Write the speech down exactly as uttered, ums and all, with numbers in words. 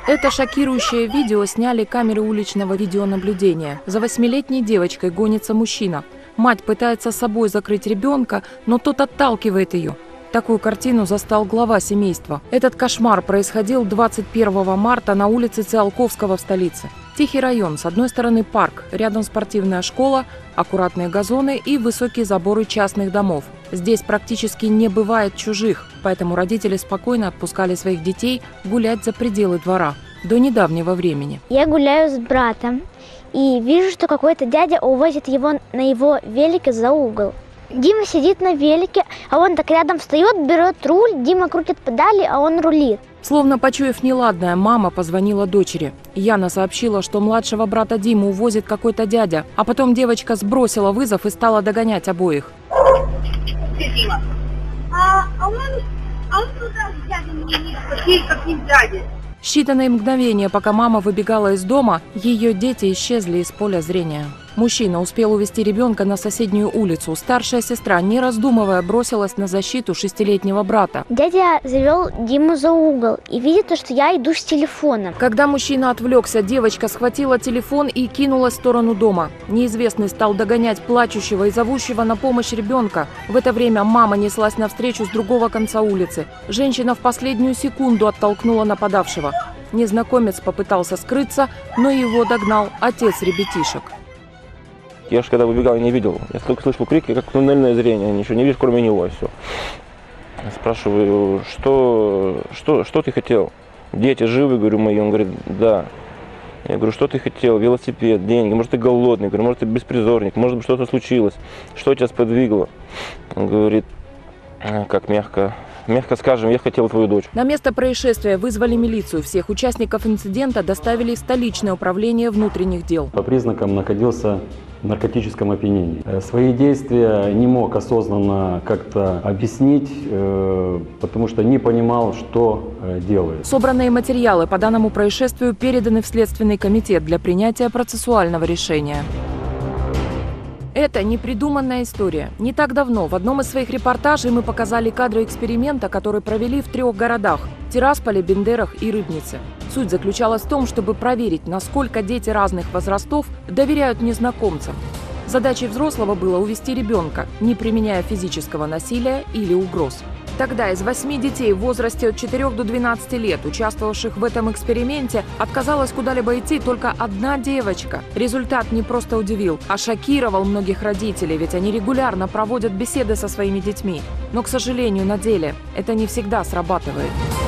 Это шокирующее видео сняли камеры уличного видеонаблюдения. За восьмилетней девочкой гонится мужчина. Мать пытается собой закрыть ребенка, но тот отталкивает ее. Такую картину застал глава семейства. Этот кошмар происходил двадцать первого марта на улице Циолковского в столице. Тихий район. С одной стороны парк, рядом спортивная школа, аккуратные газоны и высокие заборы частных домов. Здесь практически не бывает чужих, поэтому родители спокойно отпускали своих детей гулять за пределы двора. До недавнего времени. Я гуляю с братом и вижу, что какой-то дядя увозит его на его велике за угол. Дима сидит на велике, а он так рядом встает, берет руль, Дима крутит педали, а он рулит. Словно почуяв неладное, мама позвонила дочери. Яна сообщила, что младшего брата Диму увозит какой-то дядя, а потом девочка сбросила вызов и стала догонять обоих. Дима, а, а он, а он туда с дядей не как не дядя. Считанные мгновения, пока мама выбегала из дома, ее дети исчезли из поля зрения. Мужчина успел увезти ребенка на соседнюю улицу. Старшая сестра, не раздумывая, бросилась на защиту шестилетнего брата. Дядя завел Диму за угол и видит, что я иду с телефоном. Когда мужчина отвлекся, девочка схватила телефон и кинулась в сторону дома. Неизвестный стал догонять плачущего и зовущего на помощь ребенка. В это время мама неслась навстречу с другого конца улицы. Женщина в последнюю секунду оттолкнула нападавшего. Незнакомец попытался скрыться, но его догнал отец ребятишек. Я же когда выбегал, я не видел. Я только слышал крики, как туннельное зрение. Ничего не вижу, кроме него, и все. Я спрашиваю, что, что, что ты хотел? Дети живы, говорю, мои? Он говорит, да. Я говорю, что ты хотел? Велосипед, деньги, может, ты голодный, говорю, может, ты беспризорник, может, что-то случилось. Что тебя сподвигло? Он говорит, как мягко. Мягко скажем, я хотел твою дочь. На место происшествия вызвали милицию. Всех участников инцидента доставили в столичное управление внутренних дел. По признакам находился в наркотическом опьянении. Свои действия не мог осознанно как-то объяснить, потому что не понимал, что делает. Собранные материалы по данному происшествию переданы в Следственный комитет для принятия процессуального решения. Это непридуманная история. Не так давно в одном из своих репортажей мы показали кадры эксперимента, который провели в трех городах – Тирасполе, Бендерах и Рыбнице. Суть заключалась в том, чтобы проверить, насколько дети разных возрастов доверяют незнакомцам. Задачей взрослого было увести ребенка, не применяя физического насилия или угроз. Тогда из восьми детей в возрасте от четырёх до двенадцати лет, участвовавших в этом эксперименте, отказалась куда-либо идти только одна девочка. Результат не просто удивил, а шокировал многих родителей, ведь они регулярно проводят беседы со своими детьми. Но, к сожалению, на деле это не всегда срабатывает.